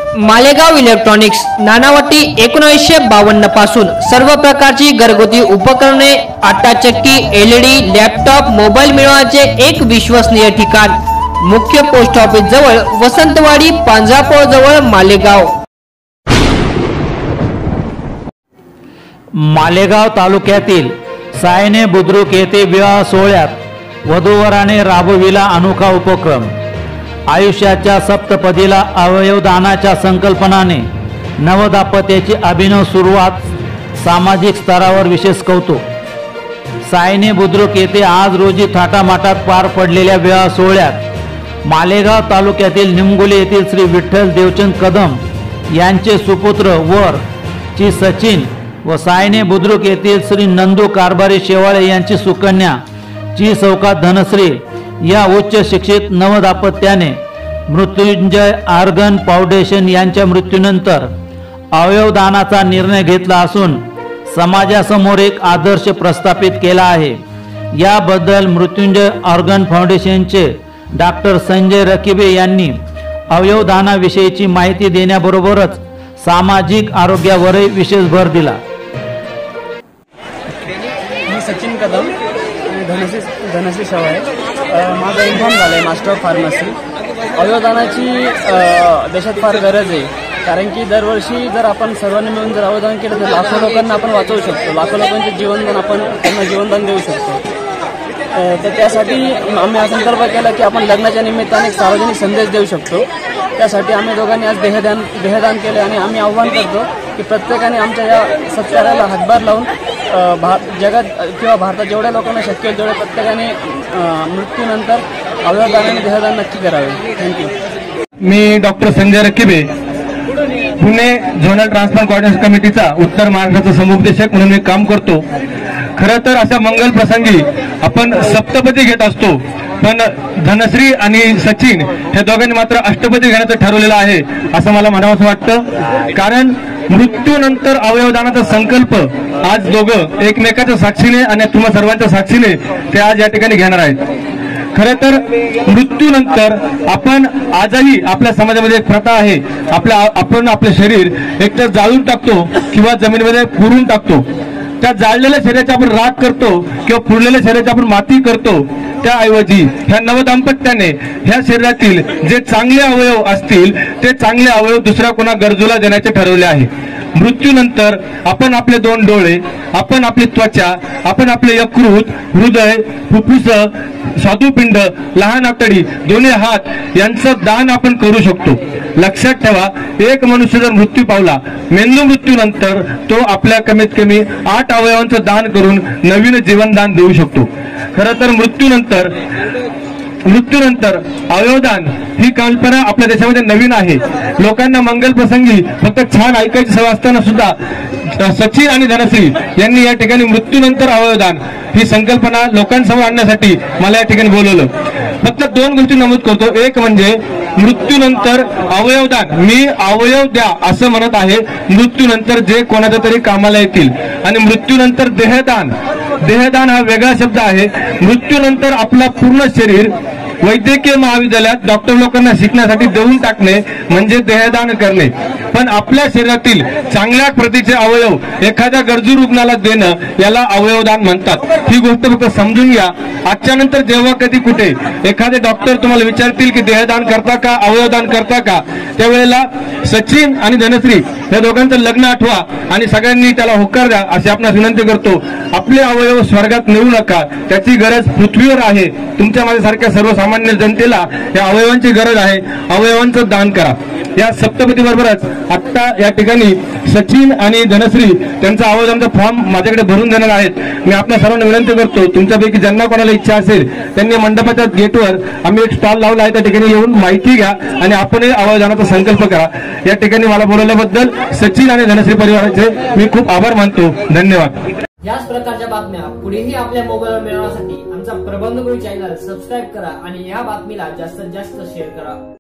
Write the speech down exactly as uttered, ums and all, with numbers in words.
Malegaon electronics Nanavati एकोणीसशे बावन्न पासून सर्व प्रकारची घरगुती उपकरणे, आटा चक्की, एलईडी, लॅपटॉप, मोबाईल मिळवण्याचे एक विश्वसनीय ठिकाण, मुख्य पोस्ट ऑफिस जवळ, वसंतवाडी, पांजरापोळ जवळ, मालेगाव। मालेगाव तालुक्यातील सायने बुद्रुक येथे विवाह सोहळ्यात वधूवराने राबविला अनोखा उपक्रम। आयुष्याच्या सप्तपदीला अवयवदानाच्या संकल्पनाने नवदाम्पत्याची अभिनव सुरुवात, सामाजिक स्तरावर विशेष कौतुक। सायने बुद्रुक येथे आज रोजी थाटामाटात पार पडलेल्या विवाह सोहळ्यात मालेगाव तालुक्यातील निमगुले येथील श्री विठ्ठल देवचंद कदम यांचे सुपुत्र वर ची सचिन व सायने बुद्रुक येथील श्री नंदू कारभारी शेवाळे यांची सुकन्या ची सौकात धनश्री या उच्च शिक्षित नवदाम्पत्याने मृत्युंजय ऑर्गन फाउंडेशन यांच्या मृत्यूनंतर अवयवदानाचा निर्णय घेतला असून समाजासमोर एक आदर्श प्रस्थापित केला आहे। याबद्दल मृत्युंजय ऑर्गन फाउंडेशनचे डॉक्टर संजय रकिबे यांनी अवयवदानाविषयीची माहिती देण्याबरोबरच सामाजिक आरोग्यावरही विशेष भर दिला। मी सचिन कदम, धनश्री धनश्री शेवाळे, माझं इन्फॉर्म झालं आहे मास्टर ऑफ फार्मसी। अवयवदानाची देशात फार गरज आहे, कारण की दरवर्षी जर आपण सर्वांनी मिळून जर अवयवदान केलं तर लाखो लोकांना आपण वाचवू शकतो, लाखो लोकांचे जीवनदान आपण त्यांना जीवनदान देऊ शकतो। तर त्यासाठी आम्ही हा संकल्प केला की आपण लग्नाच्या निमित्ताने एक सार्वजनिक संदेश देऊ शकतो। त्यासाठी आम्ही दोघांनी आज देहदान देहदान केले आणि आम्ही आव्हान करतो की प्रत्येकाने आमच्या या सत्कार्याला हातभार लावून भा जगात किंवा भारतात जेवढ्या लोकांना शक्य होईल तेवढ्या प्रत्येकाने मृत्यूनंतर अवयवदानाने देहदान नक्की करावे। थँक्यू। मी doctor Sanjay Rakibe, Pune zonal transplant coordination कमिटीचा उत्तर महाराष्ट्राचा समुपदेशक म्हणून मी काम करतो। खरं तर अशा मंगल प्रसंगी आपण सप्तपदी घेत असतो, पण धनश्री आणि सचिन हे दोघांनी मात्र अष्टपदी घेण्याचं ठरवलेलं आहे असं मला म्हणावंसं वाटतं। कारण मृत्यूनंतर अवयवदानाचा संकल्प आज दोघं एकमेकाच्या साक्षीने आणि तुम्हा सर्वांच्या साक्षीने ते आज या ठिकाणी घेणार आहेत। खरं तर मृत्यूनंतर आपण आजही आपल्या समाजामध्ये एक प्रथा आहे, आपल्या आपण आपले शरीर एकतर जाळून टाकतो किंवा जमिनीमध्ये पुरून टाकतो। त्या जाळलेल्या शरीराची आपण राख करतो किंवा पुरलेल्या शरीराची आपण माती करतो, त्याऐवजी ह्या नवदाम्पत्याने ह्या शरीरातील जे चांगले अवयव असतील ते चांगले अवयव दुसऱ्या कोणा गरजूला देण्याचे ठरवले आहे। मृत्यूनंतर आपण आपले दोन डोळे, आपण आपली त्वचा, आपण आपले यकृत, हृदय, फुफ्फुस, स्वादुपिंड, लहान आतडी, दोन्ही हात यांचं दान आपण करू शकतो। लक्षात ठेवा, एक मनुष्य जर मृत्यू पावला, मेंदू मृत्यूनंतर तो आपल्या कमीत कमी आठ अवयवांचं दान करून नवीन जीवनदान देऊ शकतो। खरं तर मृत्यूनंतर मृत्यूनंतर अवयवदान ही कल्पना आपल्या देशामध्ये नवीन आहे। लोकांना मंगल प्रसंगी फक्त छान ऐकायची सवय असताना सुद्धा सचिन आणि धनश्री यांनी या ठिकाणी मृत्यूनंतर अवयवदान ही संकल्पना लोकांसमोर आणण्यासाठी मला या ठिकाणी बोलवलं। फक्त दोन गोष्टी नमूद करतो, एक म्हणजे मृत्यूनंतर अवयवदान, मी अवयव द्या असं म्हणत आहे, मृत्यूनंतर जे कोणाच्या तरी कामाला येतील। आणि मृत्यूनंतर देहदान, देहदान हा वेगळा शब्द आहे। मृत्यूनंतर आपला पूर्ण शरीर वैद्यकीय महाविद्यालयात डॉक्टर लोकांना शिकण्यासाठी देऊन टाकणे म्हणजे देहदान करणे, पण आपल्या शरीरातील चांगल्या प्रतीचे अवयव एखाद्या गरजू रुग्णाला देणं याला अवयवदान म्हणतात। ही गोष्ट फक्त समजून घ्या। आजच्या नंतर जेव्हा कधी कुठे एखादे डॉक्टर तुम्हाला विचारतील की देहदान करता का, अवयवदान करता का, त्यावेळेला सचिन आणि धनश्री या दोघांचं लग्न आठवा आणि सगळ्यांनी त्याला होकार द्या अशी आपणास विनंती करतो। आपले अवयव स्वर्गात नेऊ नका, त्याची गरज पृथ्वीवर आहे। तुमच्या माझ्यासारख्या सर्वसामान्य जनतेला या अवयवांची गरज आहे, अवयवांचं दान करा। या सप्तपदी बरोबरच आता या ठिकाणी सचिन आणि धनश्री त्यांचा अवयवांचा फॉर्म माझ्याकडे भरून देणार आहेत। मी आपल्या सर्वांना विनंती करतो, तुमच्यापैकी ज्यांना कोणाला इच्छा असेल त्यांनी मंडपाच्या गेटवर आम्ही एक स्टॉल लावला आहे, त्या ठिकाणी येऊन माहिती घ्या आणि आपणही अवयवदानाचा संकल्प करा। या ठिकाणी मला बोलवल्याबद्दल सचिन आणि धनश्री परिवाराचे मी खूप आभार मानतो। धन्यवाद। याच प्रकारच्या बातम्या पुढेही आपल्या मोबाईलवर मिळवण्यासाठी आमचा प्रबंधगुरू चॅनल सबस्क्राईब करा आणि या बातमीला जास्तीत जास्त शेअर करा।